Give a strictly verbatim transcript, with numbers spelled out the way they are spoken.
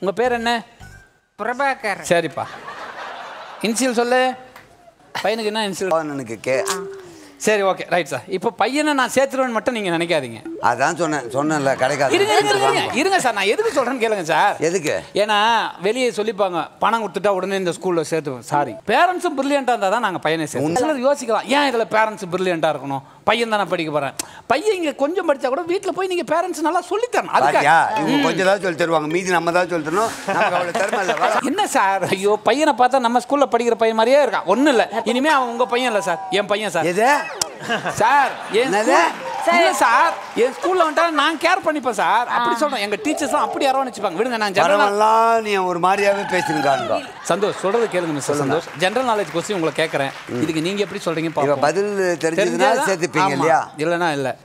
உங்கள் பேர் என்ன? பிரபாகர். சரிப்பா. இன்சியல் சொல்லு. பையனுக்கு என்ன இன்சியல்? எனக்கு கே. சரி, ஓகே, ரைட் சார். இப்போ பையனை நான் சேர்த்துருவேன்னு மட்டும் நீங்கள் நினைக்காதீங்க. அதான் சொன்னேன் சொன்னேன்ல கிடைக்காது. இருங்க இருங்க இருங்க சார், நான் எதுக்கு சொல்கிறேன்னு கேளுங்க சார். எதுக்கு? ஏன்னா வெளியே சொல்லிப்பாங்க பணம் கொடுத்துட்டா உடனே இந்த ஸ்கூலில் சேர்த்து. சாரி, பேரண்ட்ஸும் பிரில்லியண்ட்டாக இருந்தால் தான் நாங்கள் பையனை சேர்த்து. சிலர் யோசிக்கலாம், ஏன் இதில் பேரண்ட்ஸ் பிரில்லியண்ட்டாக இருக்கணும், பையன் தானே படிக்க போகிறேன். பையன் இங்கே கொஞ்சம் படித்தா கூட வீட்டில் போய் நீங்கள் பேரண்ட்ஸ் நல்லா சொல்லித்தரணும். அதுக்காக இவங்க கொஞ்சம் தான் சொல்லி தருவாங்க, மீதி நம்ம தான் சொல்லி தரணும். நமக்கு அவ்வளோ திறமை இல்லை. என்ன சார், ஐயோ பையனை பார்த்தா நம்ம ஸ்கூலில் படிக்கிற பையன் மாதிரியே இருக்கான். ஒன்றும் இல்லை, இனிமேல் அவன் உங்கள் பையன் இல்லை சார், என் பையன் சார். எது சார் என்னது சார், என் ஸ்கூல்ல வந்தா நான் கேர் பண்ணிப்பேன் சார். அப்படி சொல்றேன், எங்க டீச்சர்ஸ் அப்படி அரவணைச்சுப்பாங்க. விடுங்க, நான் ஜெனரலா நீ ஒரு மாதிரியாவே பேசுறீங்க. சந்தோஷ் சொல்றது கேளுங்க mister Santosh. General knowledge question உங்களை கேக்குறேன், இதுக்கு நீங்க எப்படி சொல்றீங்க? பதில் தெரிஞ்சதுன்னா சேர்த்துப்பீங்க இல்லையா? இல்லனா இல்ல.